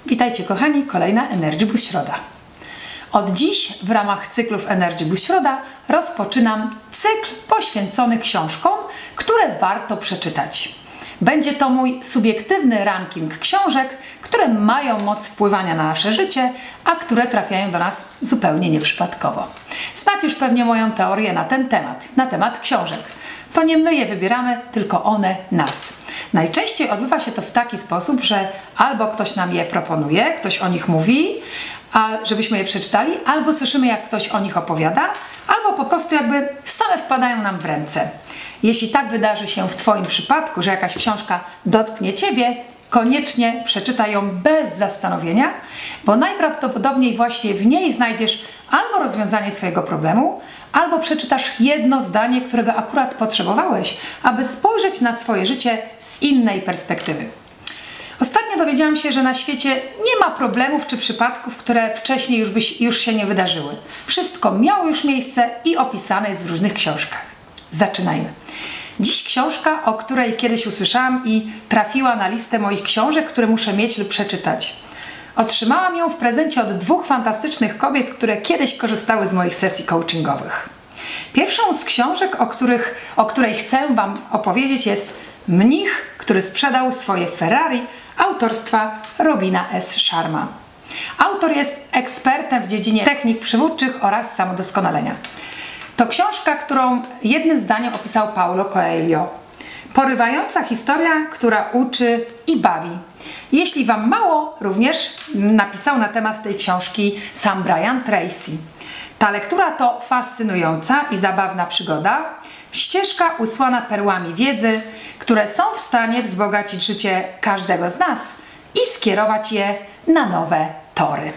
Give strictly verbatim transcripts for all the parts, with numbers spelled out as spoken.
Witajcie kochani, kolejna Energy Boost Środa. Od dziś w ramach cyklów Energy Boost Środa rozpoczynam cykl poświęcony książkom, które warto przeczytać. Będzie to mój subiektywny ranking książek, które mają moc wpływania na nasze życie, a które trafiają do nas zupełnie nieprzypadkowo. Znacie już pewnie moją teorię na ten temat, na temat książek. To nie my je wybieramy, tylko one nas. Najczęściej odbywa się to w taki sposób, że albo ktoś nam je proponuje, ktoś o nich mówi, a żebyśmy je przeczytali, albo słyszymy, jak ktoś o nich opowiada, albo po prostu jakby same wpadają nam w ręce. Jeśli tak wydarzy się w Twoim przypadku, że jakaś książka dotknie Ciebie, koniecznie przeczytaj ją bez zastanowienia, bo najprawdopodobniej właśnie w niej znajdziesz albo rozwiązanie swojego problemu, albo przeczytasz jedno zdanie, którego akurat potrzebowałeś, aby spojrzeć na swoje życie z innej perspektywy. Ostatnio dowiedziałam się, że na świecie nie ma problemów czy przypadków, które wcześniej już, by, już się nie wydarzyły. Wszystko miało już miejsce i opisane jest w różnych książkach. Zaczynajmy. Dziś książka, o której kiedyś usłyszałam i trafiła na listę moich książek, które muszę mieć lub przeczytać. Otrzymałam ją w prezencie od dwóch fantastycznych kobiet, które kiedyś korzystały z moich sesji coachingowych. Pierwszą z książek, o, których, o której chcę Wam opowiedzieć, jest Mnich, który sprzedał swoje Ferrari, autorstwa Robina S. Sharma. Autor jest ekspertem w dziedzinie technik przywódczych oraz samodoskonalenia. To książka, którą jednym zdaniem opisał Paulo Coelho. Porywająca historia, która uczy i bawi. Jeśli Wam mało, również napisał na temat tej książki sam Brian Tracy. Ta lektura to fascynująca i zabawna przygoda, ścieżka usłana perłami wiedzy, które są w stanie wzbogacić życie każdego z nas i skierować je na nowe tory.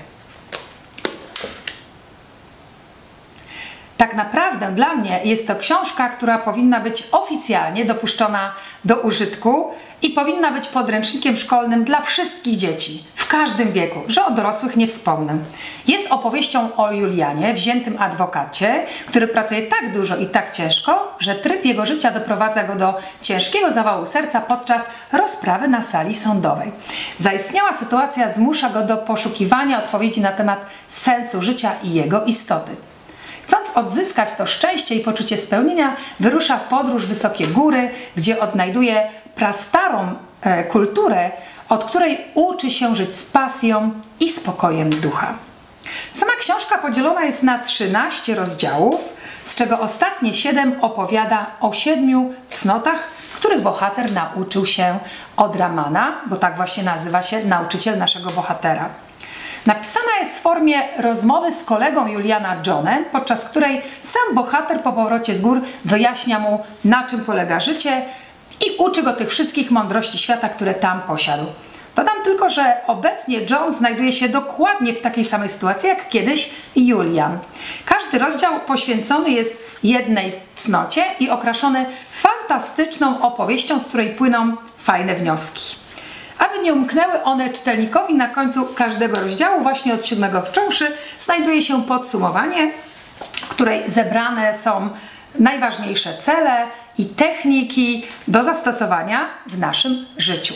Tak naprawdę dla mnie jest to książka, która powinna być oficjalnie dopuszczona do użytku i powinna być podręcznikiem szkolnym dla wszystkich dzieci, w każdym wieku, że o dorosłych nie wspomnę. Jest opowieścią o Julianie, wziętym adwokacie, który pracuje tak dużo i tak ciężko, że tryb jego życia doprowadza go do ciężkiego zawału serca podczas rozprawy na sali sądowej. Zaistniała sytuacja zmusza go do poszukiwania odpowiedzi na temat sensu życia i jego istoty. Chcąc odzyskać to szczęście i poczucie spełnienia, wyrusza w podróż w wysokie góry, gdzie odnajduje prastarą e, kulturę, od której uczy się żyć z pasją i spokojem ducha. Sama książka podzielona jest na trzynaście rozdziałów, z czego ostatnie siedem opowiada o siedmiu cnotach, których bohater nauczył się od Ramana, bo tak właśnie nazywa się nauczyciel naszego bohatera. Napisana jest w formie rozmowy z kolegą Juliana Johnem, podczas której sam bohater po powrocie z gór wyjaśnia mu, na czym polega życie i uczy go tych wszystkich mądrości świata, które tam posiadł. Dodam tylko, że obecnie John znajduje się dokładnie w takiej samej sytuacji jak kiedyś Julian. Każdy rozdział poświęcony jest jednej cnocie i okraszony fantastyczną opowieścią, z której płyną fajne wnioski. Aby nie umknęły one czytelnikowi, na końcu każdego rozdziału, właśnie od siódmego począwszy, znajduje się podsumowanie, w której zebrane są najważniejsze cele i techniki do zastosowania w naszym życiu.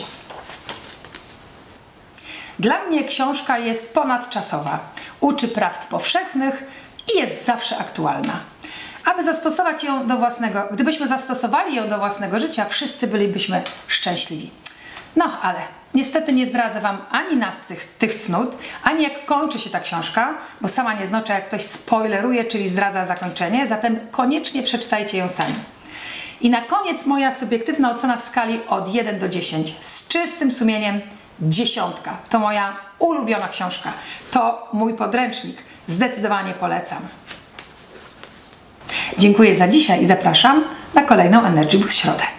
Dla mnie książka jest ponadczasowa, uczy prawd powszechnych i jest zawsze aktualna. Aby zastosować ją do własnego, gdybyśmy zastosowali ją do własnego życia, wszyscy bylibyśmy szczęśliwi. No, ale niestety nie zdradzę Wam ani nas tych, tych cnót, ani jak kończy się ta książka, bo sama nie znoszę, jak ktoś spoileruje, czyli zdradza zakończenie, zatem koniecznie przeczytajcie ją sami. I na koniec moja subiektywna ocena w skali od jeden do dziesięciu. Z czystym sumieniem dziesiątka. To moja ulubiona książka. To mój podręcznik. Zdecydowanie polecam. Dziękuję za dzisiaj i zapraszam na kolejną Energy Boost Środę.